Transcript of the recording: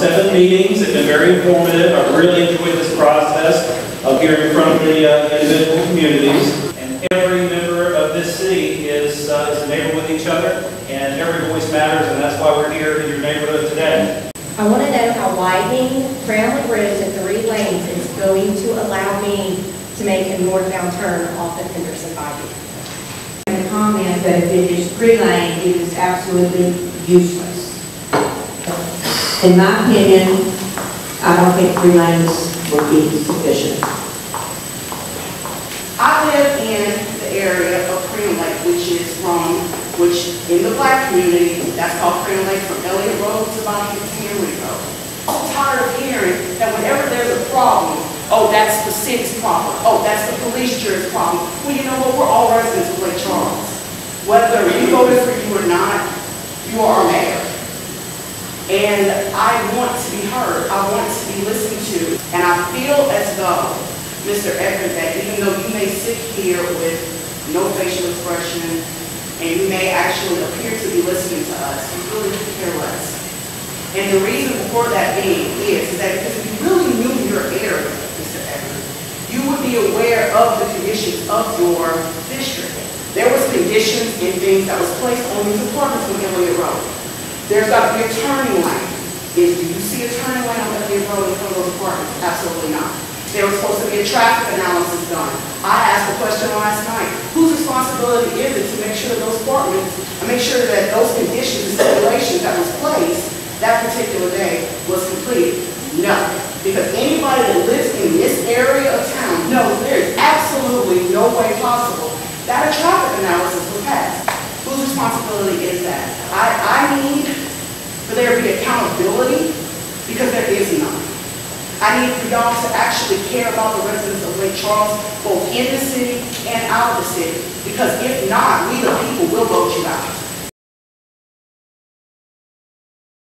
7 meetings. They've been very informative. I've really enjoyed this process of hearing from the individual communities. And every member of this city is a neighbor with each other, and every voice matters, and that's why we're here in your neighborhood today. I want to know how widening Prien Lake Road to 3 lanes is going to allow me to make a northbound turn off of Henderson Bayou. The comment that if it is 3 lane, it is absolutely useless. In my opinion, I don't think 3 lanes would be sufficient. I live in the area of Prien Lake, which in the black community, that's called Prien Lake, from Elliott Road to Bonnie Henry Road. I'm tired of hearing that whenever there's a problem, oh, that's the city's problem. Oh, that's the police jury's problem. Well, you know what? We're all residents of Lake Charles. Whether we voted for you or not, you are our mayor. And I want to be heard. I want to be listened to. And I feel as though, Mr. Eckert, that even though you may sit here with no facial expression, and you may actually appear to be listening to us, you really could care less. And the reason for that being is that because if you really knew your area, Mr. Eckert, you would be aware of the conditions of your district. There was conditions and things that was placed on these apartments on Elliott Road. There's got to be a turning lane. Do you see a turning lane on Elliott Road in front of those apartments? Absolutely not. There was supposed to be a traffic analysis done. I asked the question last night, whose responsibility is it to make sure that those apartments, and make sure that those conditions and stipulations that was placed that particular day was completed? No. Because anybody that lives in this area of town knows there is absolutely no way possible that a traffic analysis was passed. Whose responsibility is that? I need for there to be accountability, because there is none. I need for y'all to actually care about the residents of Lake Charles, both in the city and out of the city. Because if not, we the people will go